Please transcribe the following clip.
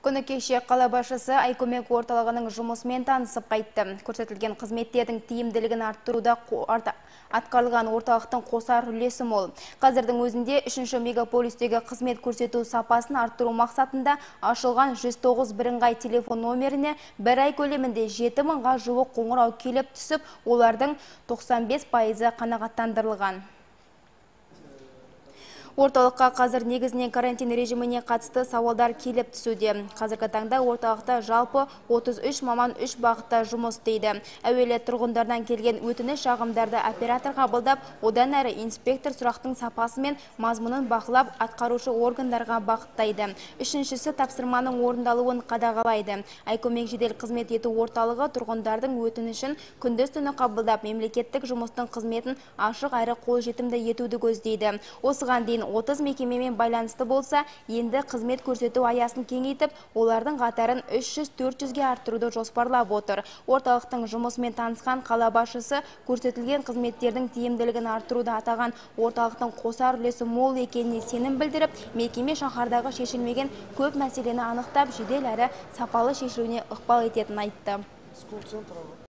Күні кеше қала басшысы Ай-көмек орталығының жұмысымен танысып қайтты. Көрсетілген қызметтердің тиімділігін арттыруда атқарылған орталықтың қосар үлесі мол. Қазірдің өзінде 3-ші мегаполистегі қызмет көрсету сапасын арттыру мақсатында ашылған 109 бірыңғай телефон номеріне бір ай көлемінде 7 мыңға жуық қоңырау келіп түсіп, олардың 95% қанағаттандырылған. Орталыққа қазір негізінен карантин режиміне қатысты сауалдар келіп түсуде. Қазіргі таңда орталықта жалпы 33 маман 3 бағытта жұмыс істейді. Әуелі тұрғындардан келген өтініш шағымдарды оператор қабылдап, одан әрі инспектор сұрақтың сапасы мен мазмұнын бақылап, атқарушы органдарға бағыттайды. Үшіншісі тапсырманың орындалуын қадағалайды. Ай-көмек жедел қызмет ету орталығы тұрғындардың өтінішін күндіз-түні қабылдап, мемлекеттік жұмыстың қызметін ашық әрі қолжетімді етуді көздейді. Осыған дейін 30 мекемемен байланысты болса, енді қызмет көрсету аясын кеңейтіп, олардың қатарын 300-400-ге арттыруды жоспарлап отыр. Орталықтың жұмысымен танысқан қала басшысы көрсетілген қызметтердің тиімділігін арттыруды атаған орталықтың қосар үлесі мол екеніне сенім білдіріп, мекеме шаһардағы шешілмеген көп мәселені анықтап, жедел әрі сапалы шешілуіне ықпал ететінін айтты.